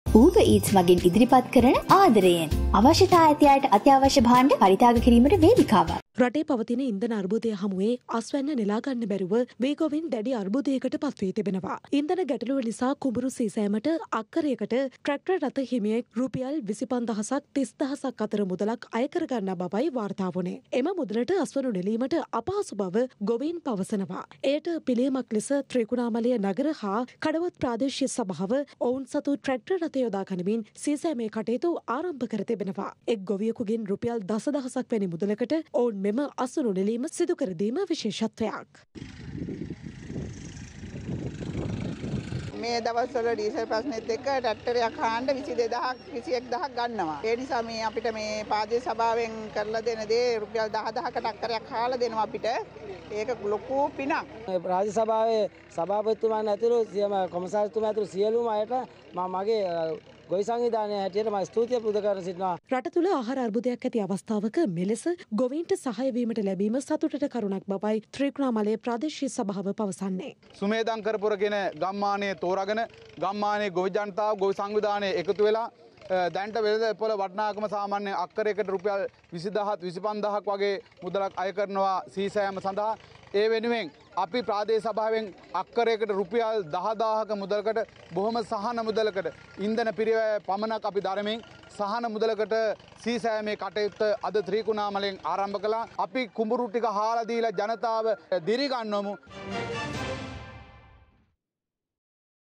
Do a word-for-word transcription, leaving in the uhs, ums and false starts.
Uber Eats මගින් ඉදිරිපත් කරන ආදරයෙන් අවශ්‍යතා ඇති අයට අත්‍යවශ්‍ය භාණ්ඩ පරිත්‍යාග කිරීමට වේදිකාවක්. රටේ පවතින ඉන්ධන අර්බුදය හමුවේ අස්වැන්න නෙලා ගන්න බැරුව වේගොවින් දැඩි අර්බුදයකට පත්වී තිබෙනවා. ඉන්ධන ගැටලුව නිසා කුඹුරු සීසෑමට අක්කරයකට ට්‍රැක්ටර් රථ හිමියෙක් රුපියල් විසිපන්දහසක් තිස්දහසක් අතර මුදලක් අය කර ගන්නා බවයි වාර්තා වුණේ. එම මුදලට අස්වනු නෙලීමට අපහසු බව ගොවීන් පවසනවා. එයට පිළියමක් ලෙස ත්‍රිකුණාමලය නගර හා කඩවත් ප්‍රාදේශීය සභාව ඔවුන් සතු ට්‍රැක්ටර් රථ යොදා ගනිමින් සීසෑමේ කටයුතු ආරම්භ කර තිබෙනවා. එක් ගොවියෙකුගෙන් රුපියල් දසදහසක් වැනි මුදලකට ඔවුන් මෙම අසුණු නෙලීම සිදු කර දීම විශේෂත්වයක්. මේ දවස්වල ඩීසල් ප්‍රශ්නෙත් එක්ක ට්‍රැක්ටරයක් හාන්න විසි දෙදහක් විසි එක්දහක් ගන්නවා. ඒ නිසා මේ අපිට මේ පාදේ සභාවෙන් කරලා දෙන දේ රුපියල් දහදහක ට්‍රැක්ටරයක් හාලා දෙනවා අපිට. ඒක ලොකු පිනක්. රාජ්‍ය සභාවේ සභාපතිතුමන් ඇතුළු සියම කොමසාරිතුමා ඇතුළු සියලුම අයට මම මගේ ගොවි සංවිධානය හැටියට මම ස්තුතිය පුද කර සිටිනවා. රට තුළ ආහාර අර්බුදයක් ඇති අවස්ථාවක මෙලෙස ගොවීන්ට සහාය වීමට ලැබීම සතුටට කරුණක් බවයි ත්‍රිකුණාමලයේ ප්‍රාදේශීය සභාව පවසන්නේ. සුමේදම් කරපුරගෙන ගම්මානයේ තෝරාගෙන ගම්මානයේ ගොවි ජනතාව ගොවි සංවිධානය එකතු වෙලා දැන්ට වෙළඳ පොළ වටිනාකම සාමාන්‍ය අක්කරයකට රුපියල් විසිදහත් විසිපන්දහක් වගේ මුදලක් අය කරනවා සීසෑම සඳහා. ඒ වෙනුවෙන් අපි ප්‍රාදේශ සභාවෙන් අක්කරයකට රුපියල් දහදාහක මුදලකට බොහොම සහන මුදලකට ඉන්ධන පිරිවැය පමණක් අපි දරමින් සහන මුදලකට සීසෑමේ කටයුත්ත අද ත්‍රිකුණාමලෙන් ආරම්භ කළා. අපි කුඹුරු ටික හාලා දීලා ජනතාව දිරිගන්වමු.